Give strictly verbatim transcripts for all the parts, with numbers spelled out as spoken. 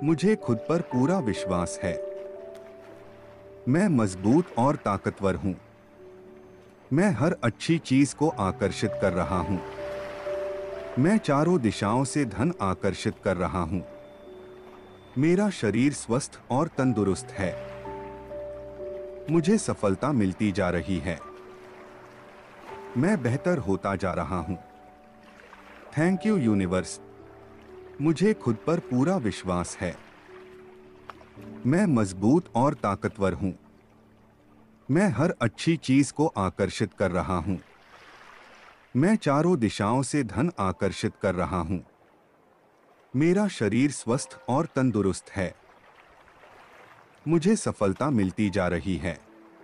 मुझे खुद पर पूरा विश्वास है। मैं मजबूत और ताकतवर हूँ। मैं हर अच्छी चीज को आकर्षित कर रहा हूँ। मैं चारों दिशाओं से धन आकर्षित कर रहा हूँ। मेरा शरीर स्वस्थ और तंदुरुस्त है। मुझे सफलता मिलती जा रही है। मैं बेहतर होता जा रहा हूँ। Thank you universe. मुझे खुद पर पूरा विश्वास है। मैं मजबूत और ताकतवर हूँ। मैं हर अच्छी चीज को आकर्षित कर रहा हूँ। मैं चारों दिशाओं से धन आकर्षित कर रहा हूँ। मेरा शरीर स्वस्थ और तंदुरुस्त है। मुझे सफलता मिलती जा रही है।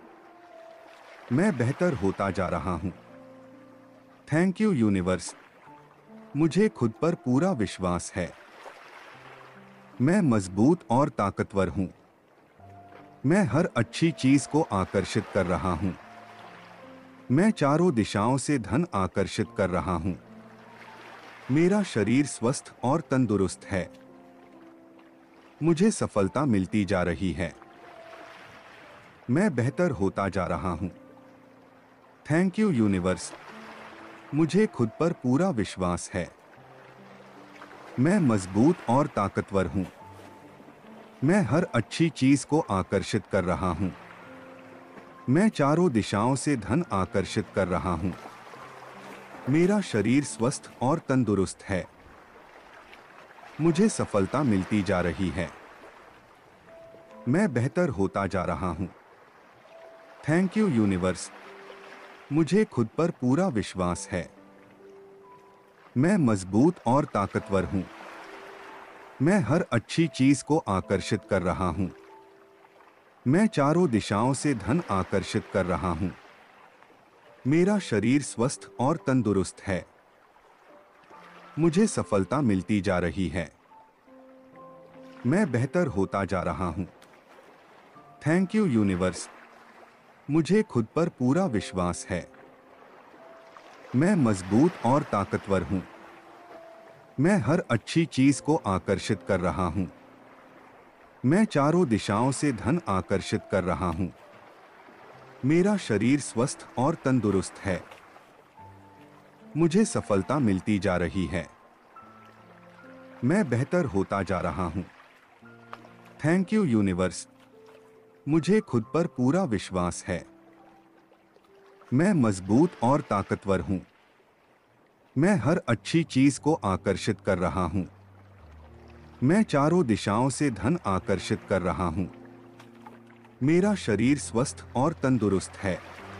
मैं बेहतर होता जा रहा हूँ। Thank you universe. मुझे खुद पर पूरा विश्वास है। मैं मजबूत और ताकतवर हूँ। मैं हर अच्छी चीज को आकर्षित कर रहा हूँ। मैं चारों दिशाओं से धन आकर्षित कर रहा हूँ। मेरा शरीर स्वस्थ और तंदुरुस्त है। मुझे सफलता मिलती जा रही है। मैं बेहतर होता जा रहा हूँ। Thank you universe. मुझे खुद पर पूरा विश्वास है। मैं मजबूत और ताकतवर हूँ। मैं हर अच्छी चीज को आकर्षित कर रहा हूँ। मैं चारों दिशाओं से धन आकर्षित कर रहा हूँ। मेरा शरीर स्वस्थ और तंदुरुस्त है। मुझे सफलता मिलती जा रही है। मैं बेहतर होता जा रहा हूँ। Thank you universe. मुझे खुद पर पूरा विश्वास है। मैं मजबूत और ताकतवर हूँ। मैं हर अच्छी चीज को आकर्षित कर रहा हूँ। मैं चारों दिशाओं से धन आकर्षित कर रहा हूँ। मेरा शरीर स्वस्थ और तंदुरुस्त है। मुझे सफलता मिलती जा रही है। मैं बेहतर होता जा रहा हूँ। Thank you universe. मुझे खुद पर पूरा विश्वास है। मैं मजबूत और ताकतवर हूँ। मैं हर अच्छी चीज को आकर्षित कर रहा हूँ। मैं चारों दिशाओं से धन आकर्षित कर रहा हूँ। मेरा शरीर स्वस्थ और तंदुरुस्त है। मुझे सफलता मिलती जा रही है। मैं बेहतर होता जा रहा हूँ। Thank you universe. मुझे खुद पर पूरा विश्वास है। मैं मजबूत और ताकतवर हूँ। मैं हर अच्छी चीज को आकर्षित कर रहा हूँ। मैं चारों दिशाओं से धन आकर्षित कर रहा हूँ। मेरा शरीर स्वस्थ और तंदुरुस्त है।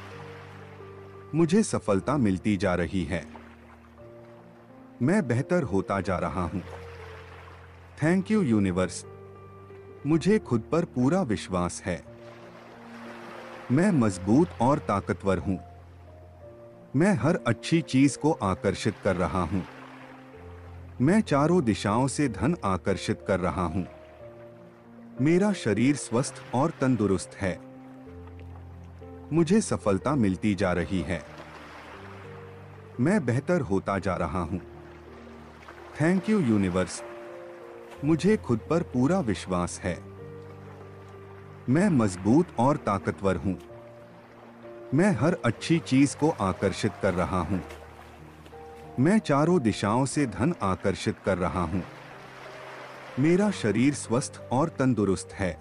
मुझे सफलता मिलती जा रही है। मैं बेहतर होता जा रहा हूँ। Thank you universe. मुझे खुद पर पूरा विश्वास है। मैं मजबूत और ताकतवर हूँ। मैं हर अच्छी चीज को आकर्षित कर रहा हूँ। मैं चारों दिशाओं से धन आकर्षित कर रहा हूँ। मेरा शरीर स्वस्थ और तंदुरुस्त है। मुझे सफलता मिलती जा रही है। मैं बेहतर होता जा रहा हूँ। Thank you universe. मुझे खुद पर पूरा विश्वास है। मैं मजबूत और ताकतवर हूँ। मैं हर अच्छी चीज को आकर्षित कर रहा हूँ। मैं चारों दिशाओं से धन आकर्षित कर रहा हूँ। मेरा शरीर स्वस्थ और तंदुरुस्त है।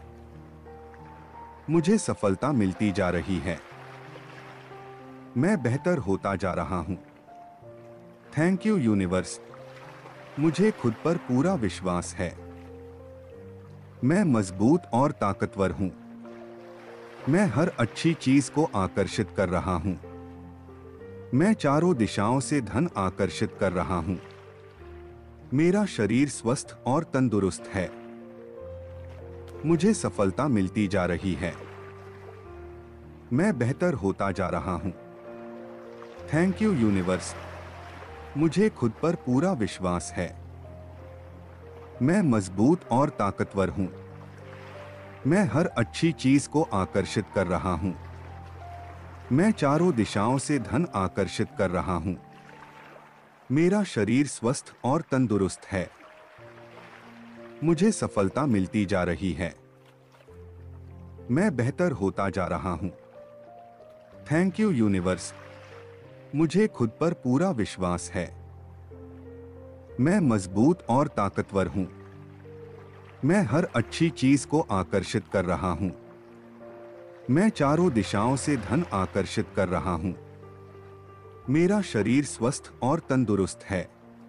मुझे सफलता मिलती जा रही है। मैं बेहतर होता जा रहा हूँ। Thank you universe. मुझे खुद पर पूरा विश्वास है। मैं मजबूत और ताकतवर हूँ। मैं हर अच्छी चीज को आकर्षित कर रहा हूँ। मैं चारों दिशाओं से धन आकर्षित कर रहा हूँ। मेरा शरीर स्वस्थ और तंदुरुस्त है। मुझे सफलता मिलती जा रही है। मैं बेहतर होता जा रहा हूँ। Thank you universe. मुझे खुद पर पूरा विश्वास है। मैं मजबूत और ताकतवर हूँ। मैं हर अच्छी चीज को आकर्षित कर रहा हूँ। मैं चारों दिशाओं से धन आकर्षित कर रहा हूँ। मेरा शरीर स्वस्थ और तंदुरुस्त है। मुझे सफलता मिलती जा रही है। मैं बेहतर होता जा रहा हूं। Thank you universe. मुझे खुद पर पूरा विश्वास है। मैं मजबूत और ताकतवर हूं। मैं हर अच्छी चीज को आकर्षित कर रहा हूं। मैं चारों दिशाओं से धन आकर्षित कर रहा हूं। मेरा शरीर स्वस्थ और तंदुरुस्त है।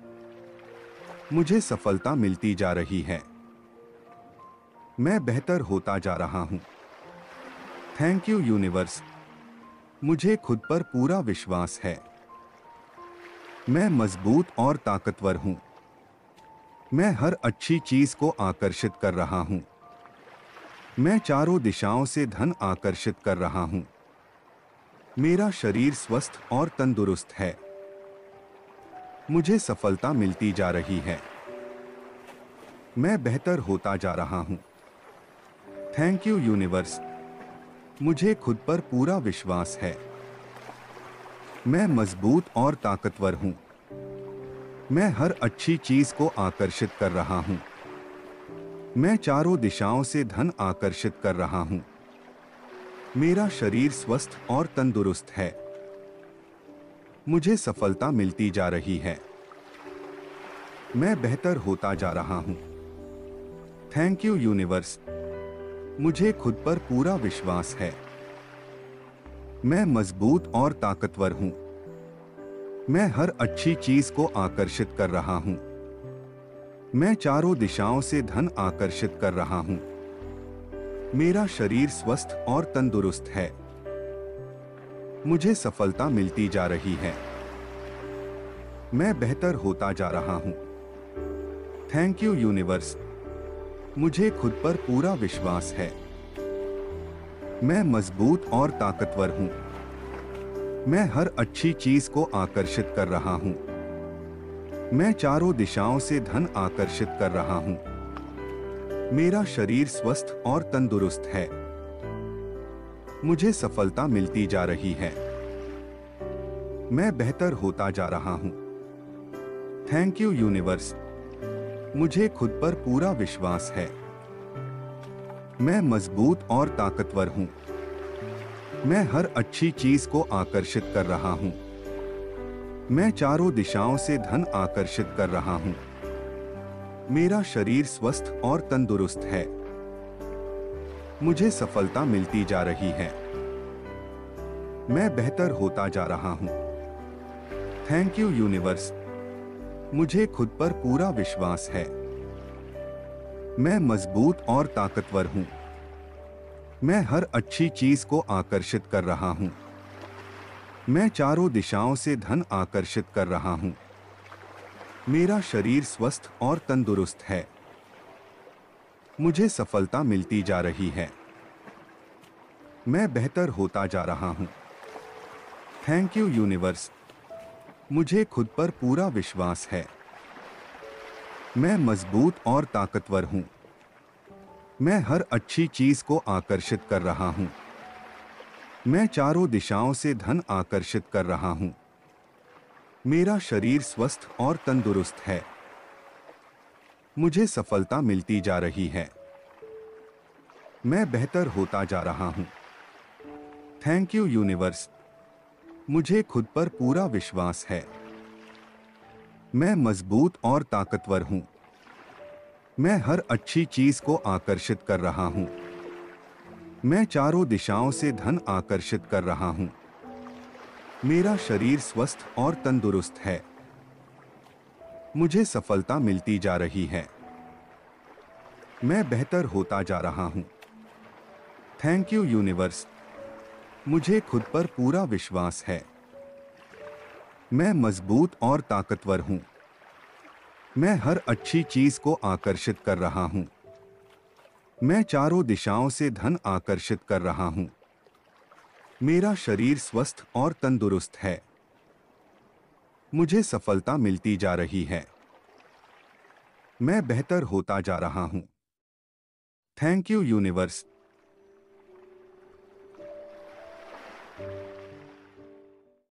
मुझे सफलता मिलती जा रही है। मैं बेहतर होता जा रहा हूं। Thank you universe. मुझे खुद पर पूरा विश्वास है। मैं मजबूत और ताकतवर हूं। मैं हर अच्छी चीज को आकर्षित कर रहा हूं। मैं चारों दिशाओं से धन आकर्षित कर रहा हूं। मेरा शरीर स्वस्थ और तंदुरुस्त है। मुझे सफलता मिलती जा रही है। मैं बेहतर होता जा रहा हूं। Thank you universe. मुझे खुद पर पूरा विश्वास है। मैं मजबूत और ताकतवर हूं। मैं हर अच्छी चीज को आकर्षित कर रहा हूं। मैं चारों दिशाओं से धन आकर्षित कर रहा हूं। मेरा शरीर स्वस्थ और तंदुरुस्त है। मुझे सफलता मिलती जा रही है। मैं बेहतर होता जा रहा हूं। Thank you universe. मुझे खुद पर पूरा विश्वास है। मैं मजबूत और ताकतवर हूं। मैं हर अच्छी चीज को आकर्षित कर रहा हूं। मैं चारों दिशाओं से धन आकर्षित कर रहा हूं। मेरा शरीर स्वस्थ और तंदुरुस्त है। मुझे सफलता मिलती जा रही है। मैं बेहतर होता जा रहा हूं। Thank you universe. मुझे खुद पर पूरा विश्वास है। मैं मजबूत और ताकतवर हूं। मैं हर अच्छी चीज को आकर्षित कर रहा हूं। मैं चारों दिशाओं से धन आकर्षित कर रहा हूं। मेरा शरीर स्वस्थ और तंदुरुस्त है। मुझे सफलता मिलती जा रही है। मैं बेहतर होता जा रहा हूं। Thank you universe. मुझे खुद पर पूरा विश्वास है। मैं मजबूत और ताकतवर हूं। मैं हर अच्छी चीज को आकर्षित कर रहा हूं। मैं चारों दिशाओं से धन आकर्षित कर रहा हूं। मेरा शरीर स्वस्थ और तंदुरुस्त है। मुझे सफलता मिलती जा रही है। मैं बेहतर होता जा रहा हूं। Thank you universe. मुझे खुद पर पूरा विश्वास है। मैं मजबूत और ताकतवर हूं। मैं हर अच्छी चीज को आकर्षित कर रहा हूं। मैं चारों दिशाओं से धन आकर्षित कर रहा हूं। मेरा शरीर स्वस्थ और तंदुरुस्त है। मुझे सफलता मिलती जा रही है। मैं बेहतर होता जा रहा हूं। Thank you universe. मुझे खुद पर पूरा विश्वास है। मैं मजबूत और ताकतवर हूं। मैं हर अच्छी चीज को आकर्षित कर रहा हूं। मैं चारों दिशाओं से धन आकर्षित कर रहा हूं। मेरा शरीर स्वस्थ और तंदुरुस्त है। मुझे सफलता मिलती जा रही है। मैं बेहतर होता जा रहा हूं। Thank you universe. मुझे खुद पर पूरा विश्वास है। मैं मजबूत और ताकतवर हूं। मैं हर अच्छी चीज को आकर्षित कर रहा हूं। मैं चारों दिशाओं से धन आकर्षित कर रहा हूं। मेरा शरीर स्वस्थ और तंदुरुस्त है। मुझे सफलता मिलती जा रही है। मैं बेहतर होता जा रहा हूं। Thank you universe. मुझे खुद पर पूरा विश्वास है। मैं मजबूत और ताकतवर हूं। मैं हर अच्छी चीज को आकर्षित कर रहा हूं। मैं चारों दिशाओं से धन आकर्षित कर रहा हूं। मेरा शरीर स्वस्थ और तंदुरुस्त है। मुझे सफलता मिलती जा रही है। मैं बेहतर होता जा रहा हूं। Thank you universe.